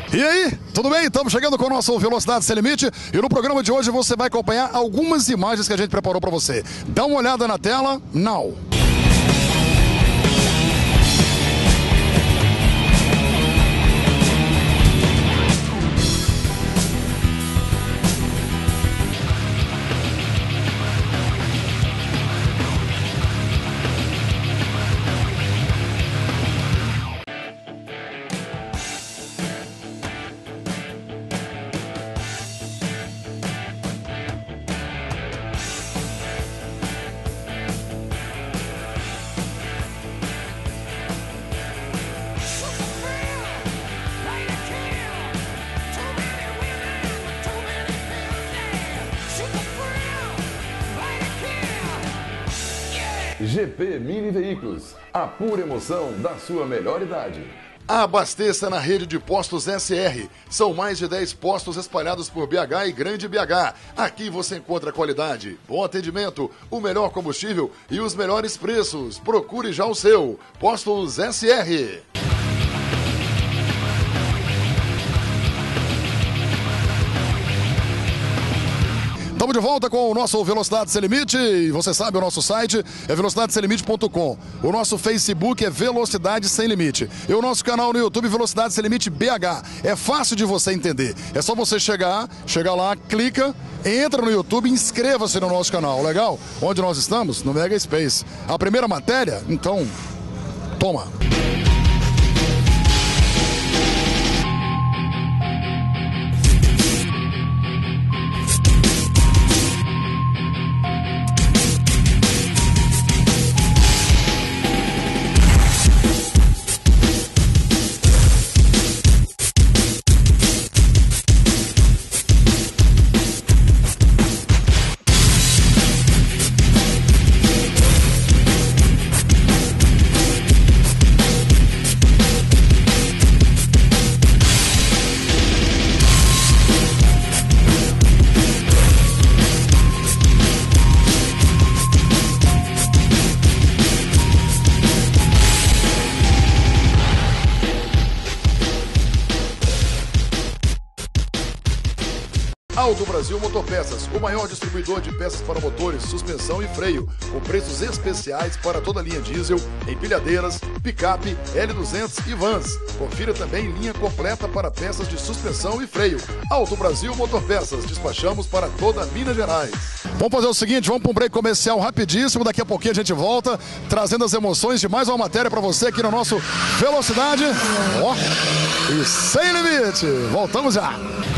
E aí, tudo bem? Estamos chegando com o nosso Velocidade Sem Limite e no programa de hoje você vai acompanhar algumas imagens que a gente preparou para você. Dá uma olhada na tela, now! GP Mini Veículos, a pura emoção da sua melhor idade. Abasteça na rede de postos SR. São mais de 10 postos espalhados por BH e Grande BH. Aqui você encontra qualidade, bom atendimento, o melhor combustível e os melhores preços. Procure já o seu. Postos SR. Estamos de volta com o nosso Velocidade Sem Limite e você sabe, o nosso site é velocidadesemlimite.com. O nosso Facebook é Velocidade Sem Limite. E o nosso canal no YouTube, Velocidade Sem Limite BH. É fácil de você entender. É só você chegar lá, clica, entra no YouTube e inscreva-se no nosso canal, legal? Onde nós estamos? No Mega Space. A primeira matéria? Então, toma! Auto Brasil Motopeças, o maior distribuidor de peças para motores, suspensão e freio, com preços especiais para toda a linha diesel, empilhadeiras, picape, L200 e vans. Confira também linha completa para peças de suspensão e freio. Auto Brasil Motopeças, despachamos para toda Minas Gerais. Vamos fazer o seguinte, vamos para um break comercial rapidíssimo, daqui a pouquinho a gente volta, trazendo as emoções de mais uma matéria para você aqui no nosso Velocidade e Sem Limite. Voltamos já!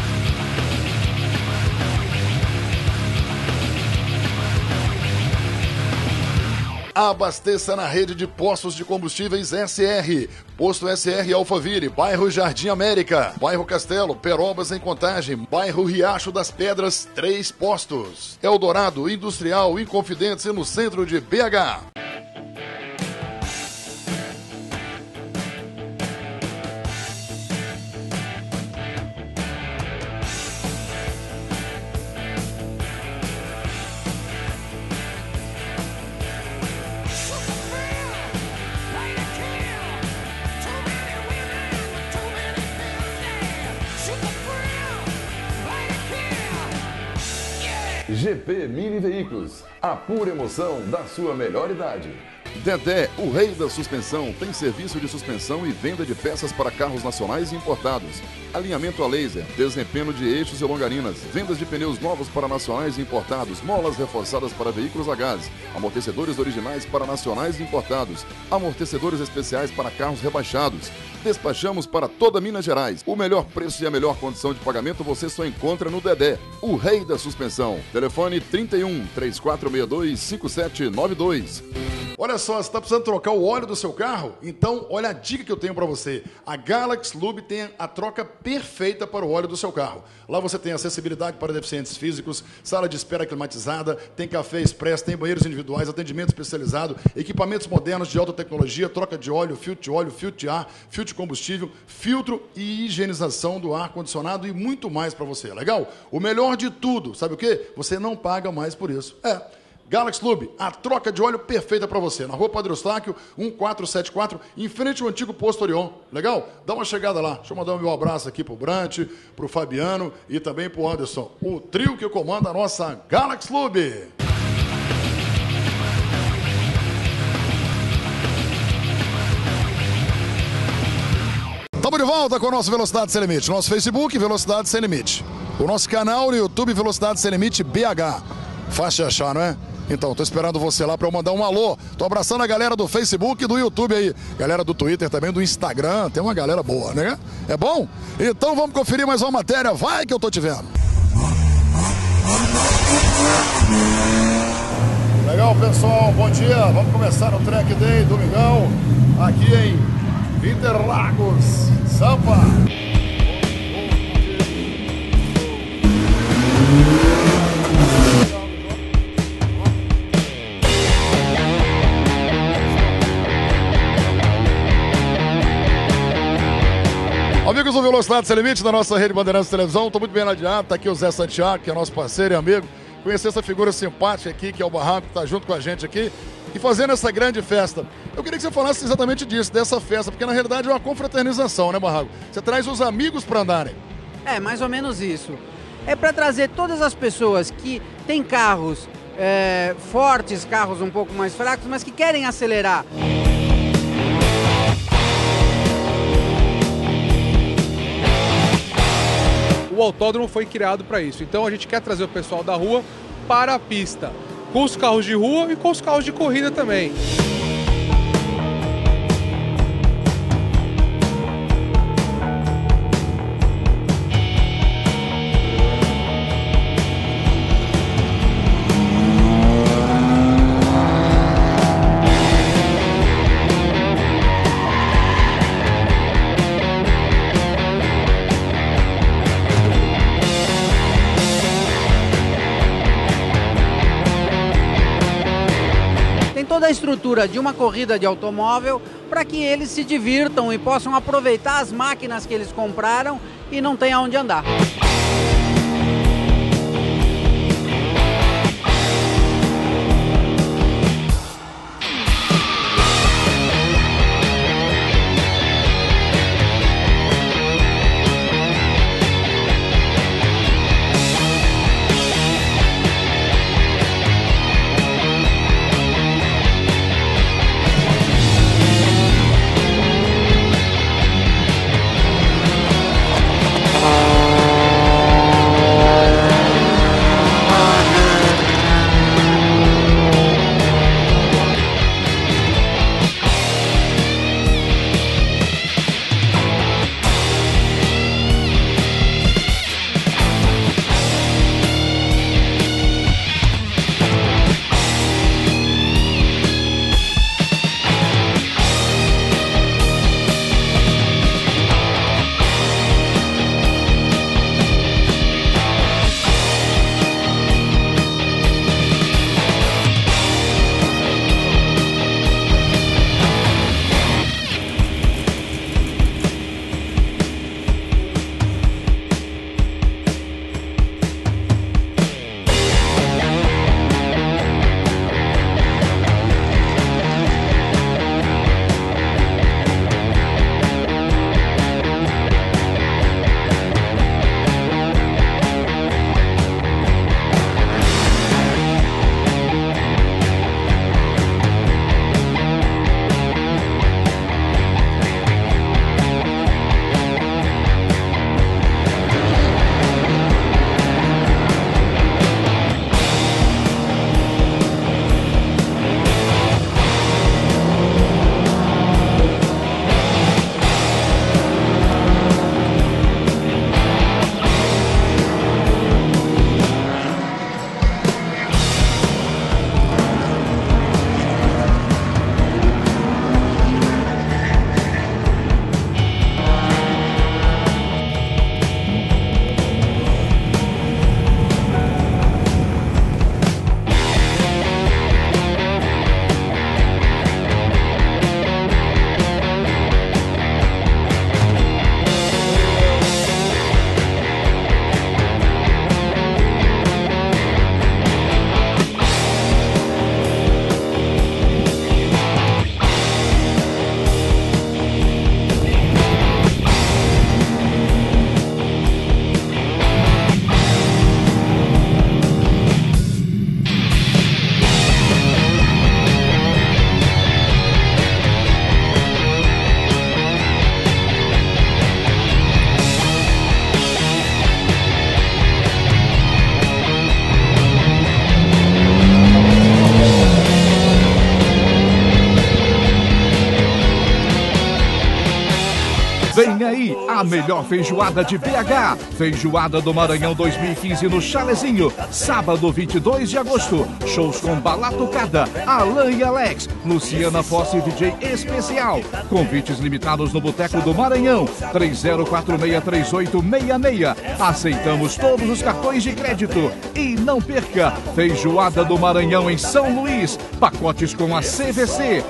Abasteça na rede de postos de combustíveis SR. Posto SR Alphaville, bairro Jardim América, bairro Castelo, Perobas em Contagem, bairro Riacho das Pedras, 3 postos. Eldorado, Industrial, Inconfidentes e no centro de BH. GP Mini Veículos, a pura emoção da sua melhor idade. Dedé, o rei da suspensão, tem serviço de suspensão e venda de peças para carros nacionais e importados. Alinhamento a laser, desempenho de eixos e longarinas, vendas de pneus novos para nacionais e importados, molas reforçadas para veículos a gás, amortecedores originais para nacionais e importados, amortecedores especiais para carros rebaixados. Despachamos para toda Minas Gerais. O melhor preço e a melhor condição de pagamento você só encontra no Dedé, o rei da suspensão. Telefone 31 3462 5792. Olha só, você está precisando trocar o óleo do seu carro? Então, olha a dica que eu tenho para você. A Galaxy Lube tem a troca perfeita para o óleo do seu carro. Lá você tem acessibilidade para deficientes físicos, sala de espera climatizada, tem café expresso, tem banheiros individuais, atendimento especializado, equipamentos modernos de alta tecnologia, troca de óleo, filtro de ar, filtro de combustível, filtro e higienização do ar-condicionado e muito mais para você, legal? O melhor de tudo, sabe o quê? Você não paga mais por isso. Galaxy Lube, a troca de óleo perfeita para você. Na rua Padre Eustáquio, 1474, em frente ao antigo posto Orion. Legal? Dá uma chegada lá. Deixa eu mandar um meu abraço aqui pro Brant, pro Fabiano e também pro Anderson. O trio que comanda a nossa Galaxy Lube. Estamos de volta com o nosso Velocidade Sem Limite. Nosso Facebook, Velocidade Sem Limite. O nosso canal no YouTube, Velocidade Sem Limite BH. Fácil de achar, não é? Então, tô esperando você lá para eu mandar um alô. Tô abraçando a galera do Facebook e do YouTube aí. Galera do Twitter também, do Instagram. Tem uma galera boa, né? É bom? Então vamos conferir mais uma matéria. Vai que eu tô te vendo. Legal, pessoal. Bom dia. Vamos começar o Track Day, domingão, aqui em Interlagos, Sampa. Amigos do Velocidade Sem Limite, da nossa rede Bandeirantes Televisão, estou muito bem ladeado, está aqui o Zé Santiago, que é nosso parceiro e amigo. Conhecer essa figura simpática aqui, que é o Barranco, que está junto com a gente aqui e fazendo essa grande festa. Eu queria que você falasse exatamente disso, dessa festa, porque na realidade é uma confraternização, né, Barranco? Você traz os amigos para andarem. É, mais ou menos isso. É para trazer todas as pessoas que têm carros fortes, carros um pouco mais fracos, mas que querem acelerar. O autódromo foi criado para isso, então a gente quer trazer o pessoal da rua para a pista, com os carros de rua e com os carros de corrida também. Toda a estrutura de uma corrida de automóvel para que eles se divirtam e possam aproveitar as máquinas que eles compraram e não tenham onde andar. melhor feijoada de BH. Feijoada do Maranhão 2015 no Chalezinho. Sábado, 22 de agosto. Shows com Bala Tocada, Alan e Alex, Luciana Fosse DJ especial. Convites limitados no Boteco do Maranhão. 30463866. Aceitamos todos os cartões de crédito. E não perca, Feijoada do Maranhão em São Luís. Pacotes com a CVC.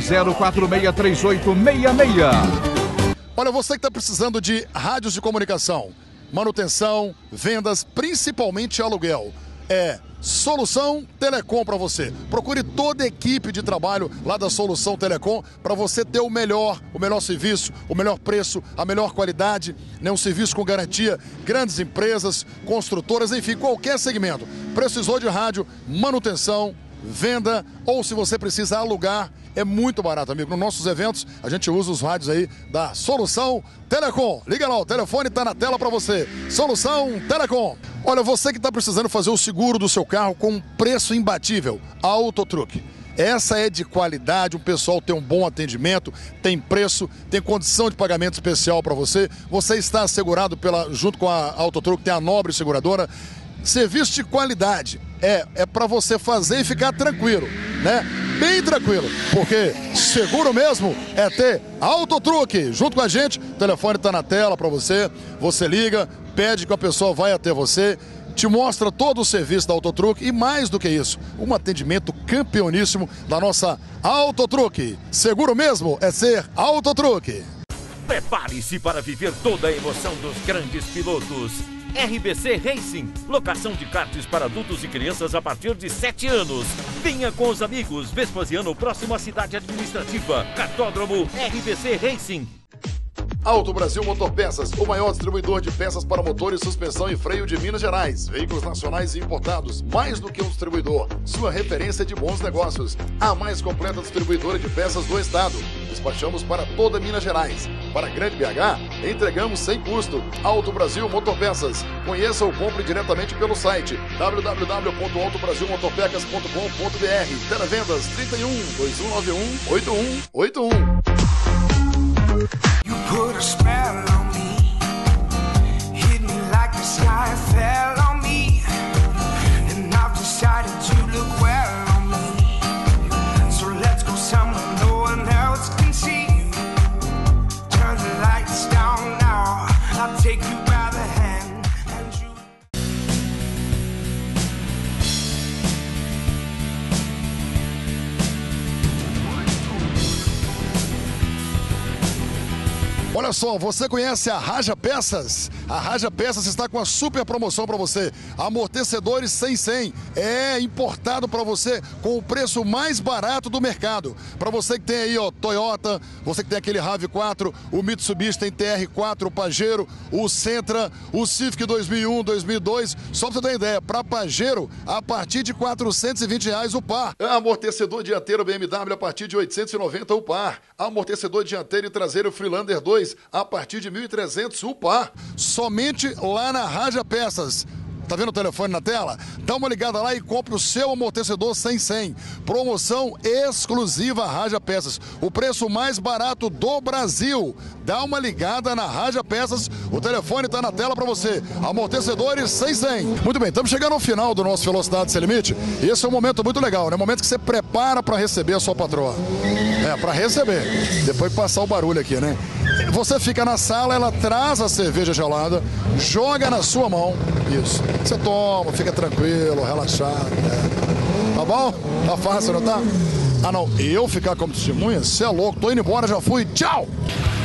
30463866. Olha, você que está precisando de rádios de comunicação, manutenção, vendas, principalmente aluguel, é Solução Telecom para você. Procure toda a equipe de trabalho lá da Solução Telecom para você ter o melhor serviço, o melhor preço, a melhor qualidade, né? Um serviço com garantia, grandes empresas, construtoras, enfim, qualquer segmento. Precisou de rádio, manutenção, venda, ou se você precisa alugar, é muito barato, amigo. Nos nossos eventos, a gente usa os rádios aí da Solução Telecom. Liga lá, o telefone tá na tela para você. Solução Telecom. Olha, você que está precisando fazer o seguro do seu carro com um preço imbatível, Autotruck. Essa é de qualidade, o pessoal tem um bom atendimento, tem preço, tem condição de pagamento especial para você. Você está assegurado junto com a Autotruck, tem a Nobre Seguradora. Serviço de qualidade é para você fazer e ficar tranquilo, né? Bem tranquilo, porque seguro mesmo é ter Autotruck. Junto com a gente, o telefone está na tela para você. Você liga, pede que a pessoa vai até você, te mostra todo o serviço da Autotruck e mais do que isso, um atendimento campeoníssimo da nossa Autotruck. Seguro mesmo é ser Autotruck. Prepare-se para viver toda a emoção dos grandes pilotos. RBC Racing, locação de karts para adultos e crianças a partir de 7 anos. Venha com os amigos, Vespasiano, próximo à cidade administrativa. Cartódromo RBC Racing. Auto Brasil Motorpeças, o maior distribuidor de peças para motores, suspensão e freio de Minas Gerais. Veículos nacionais e importados, mais do que um distribuidor. Sua referência de bons negócios. A mais completa distribuidora de peças do estado. Despachamos para toda Minas Gerais. Para Grande BH, entregamos sem custo. Auto Brasil Motorpeças. Conheça ou compre diretamente pelo site www.autobrasilmotorpecas.com.br. Televendas 31 2191 8181. You put a spell on me, hit me like the sky fell on me, and I've decided to look well on me. So let's go somewhere no one else can see. Turn the lights down now, I'll take you by the hand and you. Olha só, você conhece a Raja Peças? A Raja Peças está com uma super promoção para você. Amortecedores 100 é importado para você com o preço mais barato do mercado. Para você que tem aí, ó, Toyota, você que tem aquele RAV4, o Mitsubishi tem TR4, o Pajero, o Sentra, o Civic 2001, 2002. Só para você ter uma ideia, para Pajero, a partir de R$ 420 o par. Amortecedor dianteiro BMW a partir de 890 o par. Amortecedor dianteiro e traseiro Freelander 2 a partir de 1.300 o par. Somente lá na Raja Peças. Tá vendo o telefone na tela? Dá uma ligada lá e compre o seu amortecedor 100. Promoção exclusiva Raja Peças. O preço mais barato do Brasil. Dá uma ligada na Raja Peças. O telefone tá na tela para você. Amortecedores 100. Muito bem, estamos chegando ao final do nosso Velocidade Sem Limite. E esse é um momento muito legal, né? Momento que você prepara para receber a sua patroa. Para receber. Depois passar o barulho aqui, né? Você fica na sala, ela traz a cerveja gelada, joga na sua mão. Isso. Você toma, fica tranquilo, relaxado. Né? Tá bom? Tá fácil, não tá? Ah, não. Eu ficar como testemunha? Você é louco. Tô indo embora, já fui. Tchau!